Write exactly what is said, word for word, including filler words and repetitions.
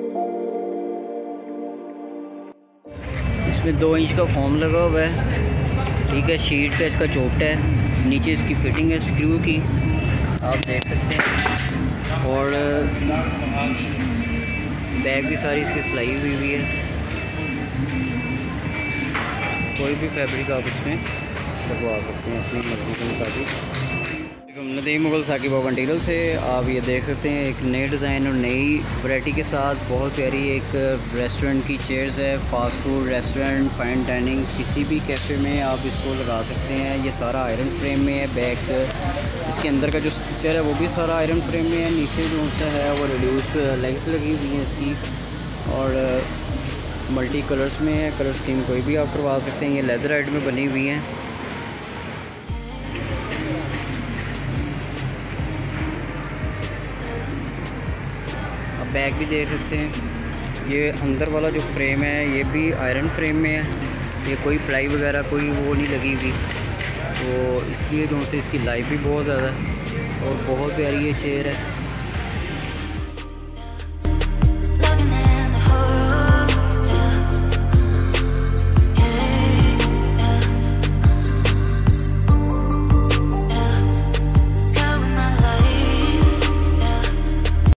इसमें दो इंच का फॉर्म लगा हुआ है, ठीक है। शीट का इसका चोपटा है, नीचे इसकी फिटिंग है स्क्रू की, आप देख सकते हैं। और बैग भी सारी इसकी सिलाई हुई हुई है। कोई भी फैब्रिक आप इसमें लगवा सकते हैं अपनी मर्जी के मुताबिक। नदीम मुगल साकिब मटीरियल से आप ये देख सकते हैं एक नए डिज़ाइन और नई वैरायटी के साथ बहुत प्यारी एक रेस्टोरेंट की चेयर्स है। Fast food restaurant, fine dining, किसी भी कैफ़े में आप इसको लगा सकते हैं। ये सारा आयरन फ्रेम में है। बैक इसके अंदर का जो स्ट्रक्चर है वो भी सारा आयरन फ्रेम में है। नीचे जो सा है वो रिड्यूस लेग्स लगी हुई हैं इसकी, और मल्टी कलर्स में है। कलर स्कीम कोई भी आप करवा सकते हैं। ये लेदर राइड में बनी हुई हैं। बैग भी देख सकते हैं। ये अंदर वाला जो फ्रेम है ये भी आयरन फ्रेम में है। ये कोई प्लाई वगैरह कोई वो नहीं लगी हुई, तो इसलिए जो से इसकी लाइफ भी बहुत ज़्यादा है और बहुत प्यारी ये चेयर है।